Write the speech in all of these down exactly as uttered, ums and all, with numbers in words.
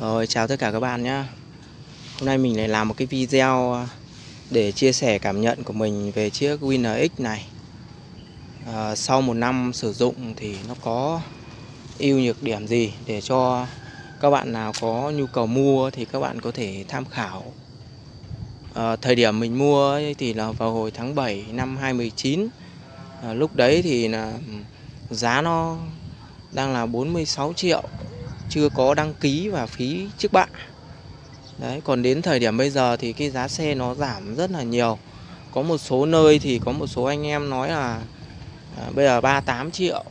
Rồi, chào tất cả các bạn nhé. Hôm nay mình lại làm một cái video để chia sẻ cảm nhận của mình về chiếc Winner X này. à, Sau một năm sử dụng thì nó có ưu nhược điểm gì để cho các bạn nào có nhu cầu mua thì các bạn có thể tham khảo. à, Thời điểm mình mua ấy thì là vào hồi tháng bảy năm hai không một chín. à, Lúc đấy thì là giá nó đang là bốn mươi sáu triệu, chưa có đăng ký và phí trước bạ. Đấy, còn đến thời điểm bây giờ thì cái giá xe nó giảm rất là nhiều. Có một số nơi thì có một số anh em nói là à, bây giờ ba mươi tám triệu,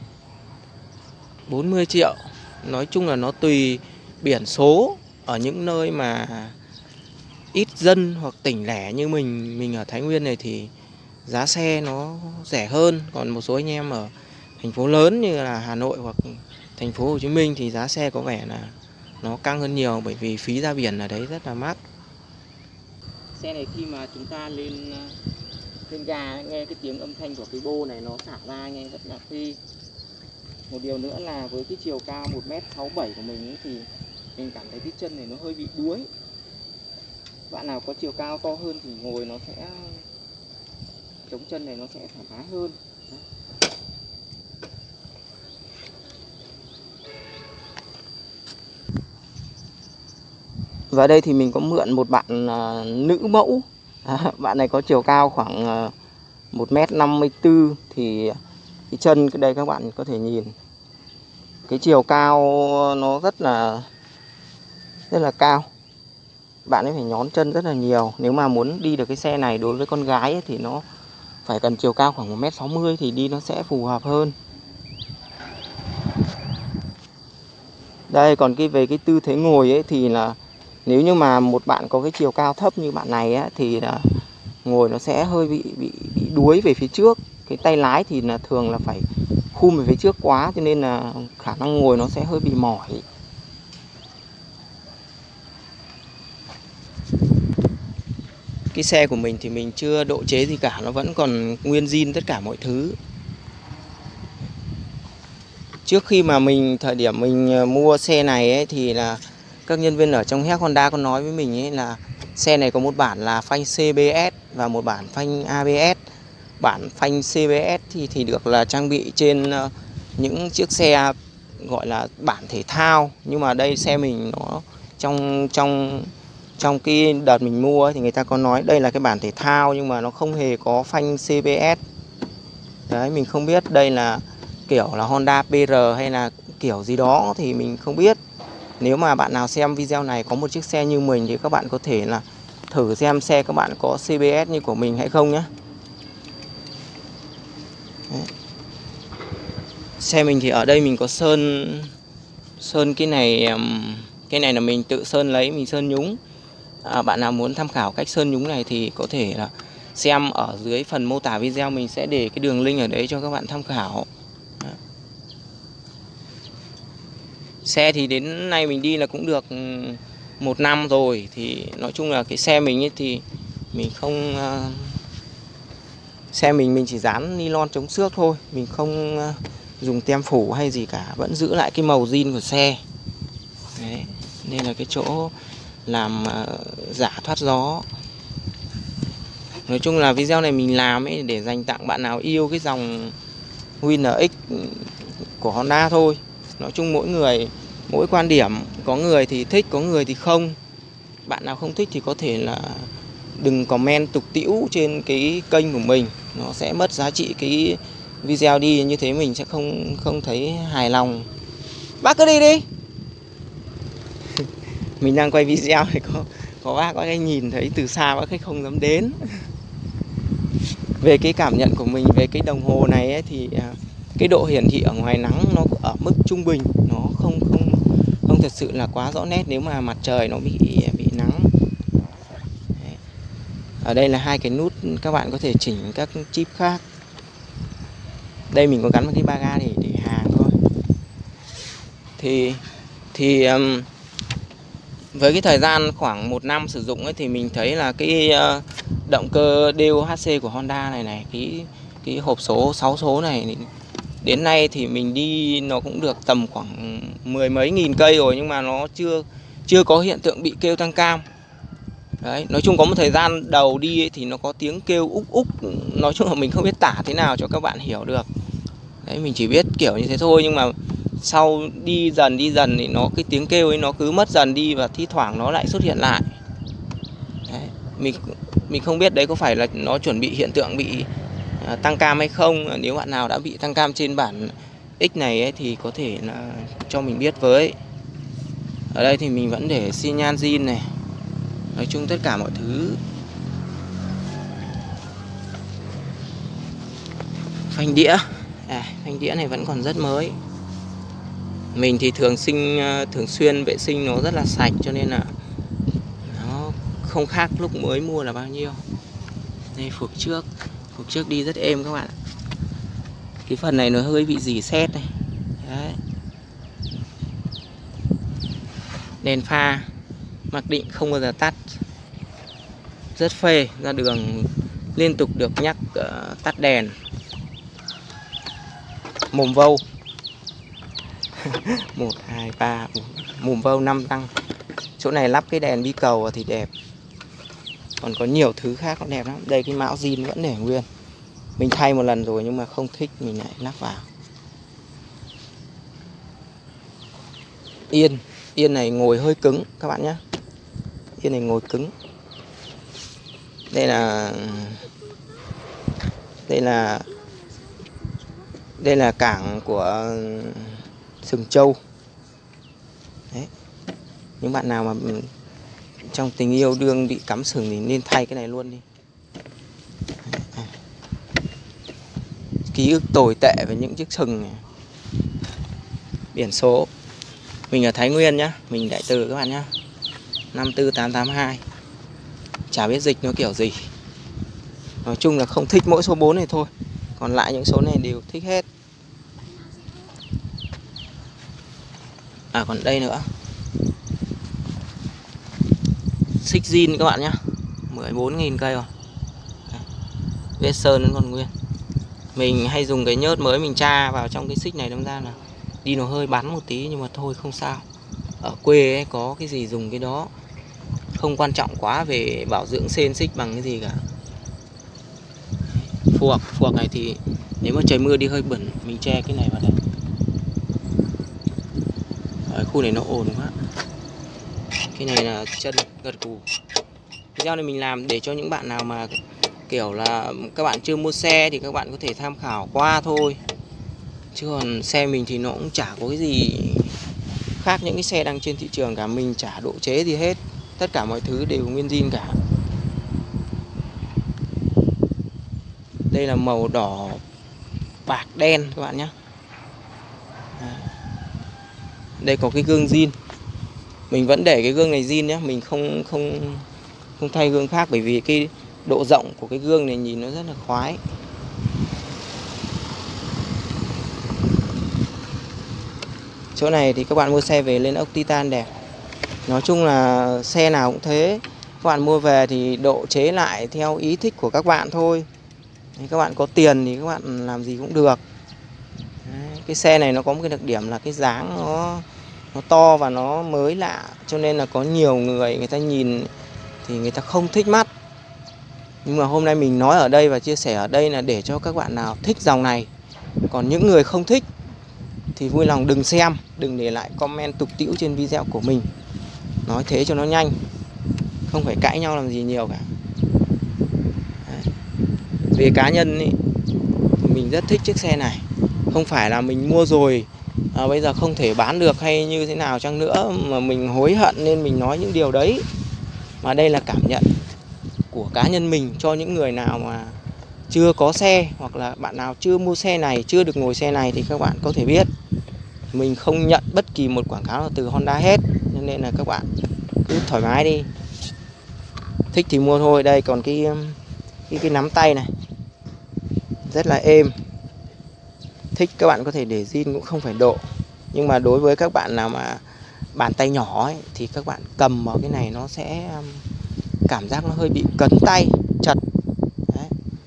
bốn mươi triệu. Nói chung là nó tùy biển số. Ở những nơi mà ít dân hoặc tỉnh lẻ như mình Mình ở Thái Nguyên này thì giá xe nó rẻ hơn. Còn một số anh em ở thành phố lớn như là Hà Nội hoặc thành phố Hồ Chí Minh thì giá xe có vẻ là nó căng hơn nhiều, bởi vì phí ra biển ở đấy rất là mắc. Xe này khi mà chúng ta lên lên ga, nghe cái tiếng âm thanh của cái bô này nó xả ra nghe rất là phê. Một điều nữa là với cái chiều cao một mét sáu mươi bảy của mình ấy, thì mình cảm thấy cái chân này nó hơi bị đuối. Bạn nào có chiều cao to hơn thì ngồi nó sẽ chống chân này nó sẽ thoải mái hơn. Và đây thì mình có mượn một bạn uh, nữ mẫu. à, Bạn này có chiều cao khoảng uh, một mét năm mươi tư. Thì cái chân cái đây các bạn có thể nhìn, cái chiều cao nó rất là rất là cao. Bạn ấy phải nhón chân rất là nhiều. Nếu mà muốn đi được cái xe này đối với con gái ấy, thì nó phải cần chiều cao khoảng một mét sáu mươi thì đi nó sẽ phù hợp hơn. Đây, còn cái về cái tư thế ngồi ấy thì là nếu như mà một bạn có cái chiều cao thấp như bạn này á, thì là ngồi nó sẽ hơi bị bị bị đuối về phía trước. Cái tay lái thì là thường là phải khum về phía trước quá, cho nên là khả năng ngồi nó sẽ hơi bị mỏi. Cái xe của mình thì mình chưa độ chế gì cả, nó vẫn còn nguyên zin tất cả mọi thứ. Trước khi mà mình thời điểm mình mua xe này ấy, thì là các nhân viên ở trong Hec Honda có nói với mình ấy là xe này có một bản là phanh xê bê ét và một bản phanh a bê ét. Bản phanh xê bê ét thì, thì được là trang bị trên uh, những chiếc xe gọi là bản thể thao. Nhưng mà đây xe mình nó trong trong trong cái đợt mình mua ấy, thì người ta có nói đây là cái bản thể thao nhưng mà nó không hề có phanh xê bê ét. Đấy, mình không biết đây là kiểu là Honda pê rờ hay là kiểu gì đó thì mình không biết. Nếu mà bạn nào xem video này có một chiếc xe như mình thì các bạn có thể là thử xem xe các bạn có xê bê ét như của mình hay không nhé. Đấy. Xe mình thì ở đây mình có sơn sơn cái này, cái này là mình tự sơn lấy, mình sơn nhúng. À, bạn nào muốn tham khảo cách sơn nhúng này thì có thể là xem ở dưới phần mô tả video, mình sẽ để cái đường link ở đấy cho các bạn tham khảo. Đó. Xe thì đến nay mình đi là cũng được một năm rồi. Thì nói chung là cái xe mình ấy thì mình không uh, xe mình mình chỉ dán nylon chống xước thôi, mình không uh, dùng tem phủ hay gì cả, vẫn giữ lại cái màu zin của xe. Đấy, nên là cái chỗ làm uh, giả thoát gió. Nói chung là video này mình làm ấy để dành tặng bạn nào yêu cái dòng Winner X của Honda thôi. Nói chung mỗi người mỗi quan điểm, có người thì thích, có người thì không. Bạn nào không thích thì có thể là đừng comment tục tĩu trên cái kênh của mình, nó sẽ mất giá trị cái video đi, như thế mình sẽ không không thấy hài lòng. Bác cứ đi đi. Mình đang quay video thì có có bác có cái nhìn thấy từ xa bác ấy không dám đến. Về cái cảm nhận của mình về cái đồng hồ này ấy, thì cái độ hiển thị ở ngoài nắng nó ở mức trung bình, nó không không không thật sự là quá rõ nét nếu mà mặt trời nó bị bị nắng. Đấy. Ở đây là hai cái nút các bạn có thể chỉnh các chip khác. Đây mình có gắn một cái ba ga để để hàng thôi. Thì thì um, với cái thời gian khoảng một năm sử dụng ấy thì mình thấy là cái uh, động cơ đê ô hát xê của Honda này này, cái cái hộp số sáu số này đến nay thì mình đi nó cũng được tầm khoảng mười mấy nghìn cây rồi, nhưng mà nó chưa chưa có hiện tượng bị kêu tăng cam. Đấy, nói chung có một thời gian đầu đi ấy, thì nó có tiếng kêu úc úc, nói chung là mình không biết tả thế nào cho các bạn hiểu được. Đấy, mình chỉ biết kiểu như thế thôi, nhưng mà sau đi dần đi dần thì nó cái tiếng kêu ấy nó cứ mất dần đi và thi thoảng nó lại xuất hiện lại. Đấy, mình mình không biết đấy có phải là nó chuẩn bị hiện tượng bị à, tăng cam hay không. Nếu bạn nào đã bị tăng cam trên bản X này ấy, thì có thể là cho mình biết với. Ở đây thì mình vẫn để xi nhan zin này, nói chung tất cả mọi thứ. Phanh đĩa, à, phanh đĩa này vẫn còn rất mới. Mình thì thường sinh thường xuyên vệ sinh nó rất là sạch, cho nên là nó không khác lúc mới mua là bao nhiêu. Đây phuộc trước, phuộc trước đi rất êm các bạn. Cái phần này nó hơi bị rỉ sét này. Đấy. Đèn pha mặc định không bao giờ tắt, rất phê. Ra đường liên tục được nhắc uh, tắt đèn. Mồm vâu một, hai, ba, bốn, mồm vâu năm tăng. Chỗ này lắp cái đèn bi cầu thì đẹp. Còn có nhiều thứ khác cũng đẹp lắm. Đây cái mão zin vẫn để nguyên. Mình thay một lần rồi nhưng mà không thích, mình lại lắp vào. Yên, yên này ngồi hơi cứng các bạn nhé. Yên này ngồi cứng. Đây là Đây là Đây là cảng của Sừng Trâu. Đấy. Những bạn nào mà trong tình yêu đương bị cắm sừng thì nên thay cái này luôn đi. Ký ức tồi tệ về những chiếc sừng này. Biển số mình ở Thái Nguyên nhá, mình Đại Từ các bạn nhá, năm tư tám tám hai. Chả biết dịch nó kiểu gì. Nói chung là không thích mỗi số bốn này thôi, còn lại những số này đều thích hết. À còn đây nữa, xích zin các bạn nhé, mười bốn nghìn cây rồi. Vết sơn vẫn còn nguyên. Mình hay dùng cái nhớt mới mình tra vào trong cái xích này, đâm ra là đi nó hơi bắn một tí, nhưng mà thôi không sao. Ở quê ấy, có cái gì dùng cái đó, không quan trọng quá về bảo dưỡng sên xích bằng cái gì cả. Phuộc, phuộc này thì nếu mà trời mưa đi hơi bẩn, mình che cái này vào đây. Ở khu này nó ồn quá. Cái này là chân gật gù. Video này mình làm để cho những bạn nào mà kiểu là các bạn chưa mua xe thì các bạn có thể tham khảo qua thôi. Chứ còn xe mình thì nó cũng chả có cái gì khác những cái xe đang trên thị trường cả. Mình chả độ chế gì hết, tất cả mọi thứ đều nguyên zin cả. Đây là màu đỏ bạc đen các bạn nhé. Đây có cái gương zin. Mình vẫn để cái gương này zin nhé, mình không không không thay gương khác, bởi vì cái độ rộng của cái gương này nhìn nó rất là khoái. Chỗ này thì các bạn mua xe về lên ốc titan đẹp. Nói chung là xe nào cũng thế, các bạn mua về thì độ chế lại theo ý thích của các bạn thôi. Đấy, các bạn có tiền thì các bạn làm gì cũng được. Đấy, cái xe này nó có một cái đặc điểm là cái dáng nó nó to và nó mới lạ, cho nên là có nhiều người người ta nhìn thì người ta không thích mắt. Nhưng mà hôm nay mình nói ở đây và chia sẻ ở đây là để cho các bạn nào thích dòng này. Còn những người không thích thì vui lòng đừng xem, đừng để lại comment tục tĩu trên video của mình. Nói thế cho nó nhanh, không phải cãi nhau làm gì nhiều cả. Đấy. Về cá nhân ý, mình rất thích chiếc xe này. Không phải là mình mua rồi à, bây giờ không thể bán được hay như thế nào chăng nữa mà mình hối hận nên mình nói những điều đấy. Mà đây là cảm nhận của cá nhân mình cho những người nào mà chưa có xe, hoặc là bạn nào chưa mua xe này, chưa được ngồi xe này thì các bạn có thể biết. Mình không nhận bất kỳ một quảng cáo nào từ Honda hết, nên là các bạn cứ thoải mái đi. Thích thì mua thôi. Đây còn cái cái, cái nắm tay này rất là êm. Thích các bạn có thể để zin cũng không phải độ. Nhưng mà đối với các bạn nào mà bàn tay nhỏ ấy, thì các bạn cầm vào cái này nó sẽ cảm giác nó hơi bị cấn tay, chật. Đấy.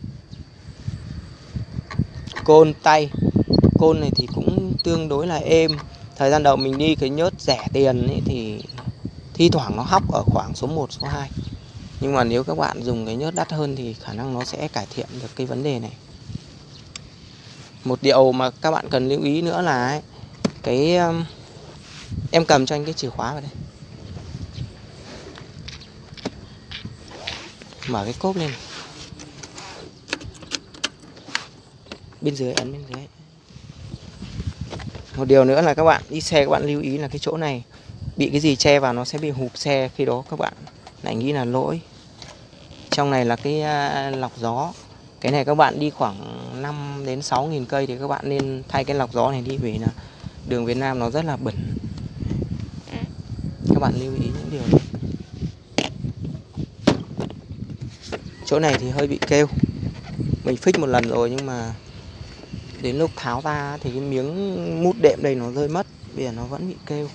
Côn tay, côn này thì cũng tương đối là êm. Thời gian đầu mình đi cái nhớt rẻ tiền ấy thì thi thoảng nó hóc ở khoảng số một, số hai. Nhưng mà nếu các bạn dùng cái nhớt đắt hơn thì khả năng nó sẽ cải thiện được cái vấn đề này. Một điều mà các bạn cần lưu ý nữa là ấy, cái em cầm cho anh cái chìa khóa vào đây. Mở cái cốp lên. Bên dưới, ấn bên dưới. Một điều nữa là các bạn đi xe các bạn lưu ý là cái chỗ này bị cái gì che vào nó sẽ bị hụp xe, khi đó các bạn lại nghĩ là lỗi. Trong này là cái lọc gió. Cái này các bạn đi khoảng năm đến sáu nghìn cây thì các bạn nên thay cái lọc gió này đi, vì là đường Việt Nam nó rất là bẩn. Các bạn lưu ý những điều này. Chỗ này thì hơi bị kêu. Mình fix một lần rồi nhưng mà đến lúc tháo ra thì cái miếng mút đệm đây nó rơi mất, bây giờ nó vẫn bị kêu.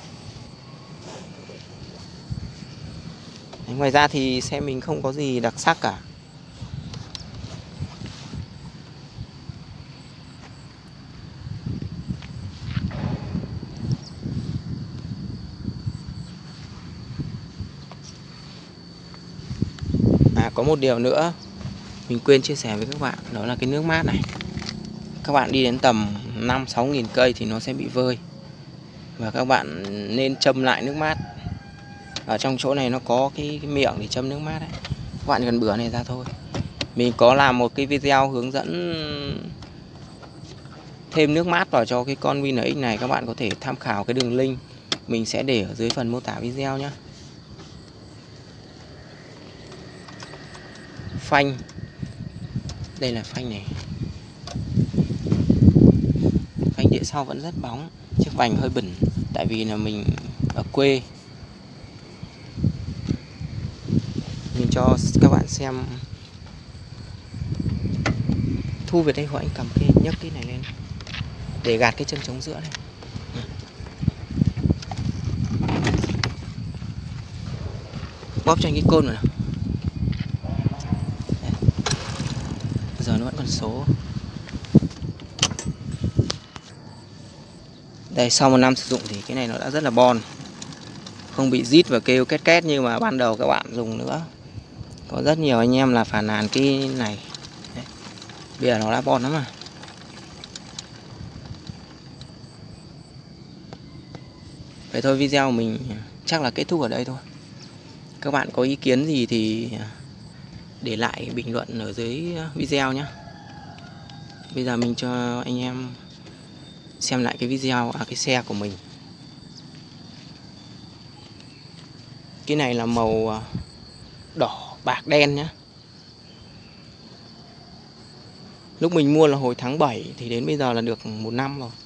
Đấy, ngoài ra thì xe mình không có gì đặc sắc cả. À, có một điều nữa mình quên chia sẻ với các bạn, đó là cái nước mát này. Các bạn đi đến tầm năm sáu nghìn cây thì nó sẽ bị vơi. Và các bạn nên châm lại nước mát. Ở trong chỗ này nó có cái, cái miệng để châm nước mát ấy. Các bạn cần bữa này ra thôi. Mình có làm một cái video hướng dẫn thêm nước mát vào cho cái con Win X này. Các bạn có thể tham khảo cái đường link mình sẽ để ở dưới phần mô tả video nhé. Phanh. Đây là phanh này. Phanh đĩa sau vẫn rất bóng. Chiếc vành hơi bẩn tại vì là mình ở quê. Mình cho các bạn xem. Thu về đây của anh cầm cái nhấc cái này lên để gạt cái chân trống giữa này. Bóp cho anh cái côn rồi nào. Đây. Giờ nó vẫn còn số. Đây, sau một năm sử dụng thì cái này nó đã rất là bon, không bị rít và kêu két két như mà ban đầu các bạn dùng nữa. Có rất nhiều anh em là phàn nàn cái này. Đấy. Bây giờ nó đã bon lắm mà. Vậy thôi, video của mình chắc là kết thúc ở đây thôi. Các bạn có ý kiến gì thì để lại bình luận ở dưới video nhé. Bây giờ mình cho anh em xem lại cái video, à, cái xe của mình. Cái này là màu đỏ bạc đen nhé. Lúc mình mua là hồi tháng bảy thì đến bây giờ là được một năm rồi.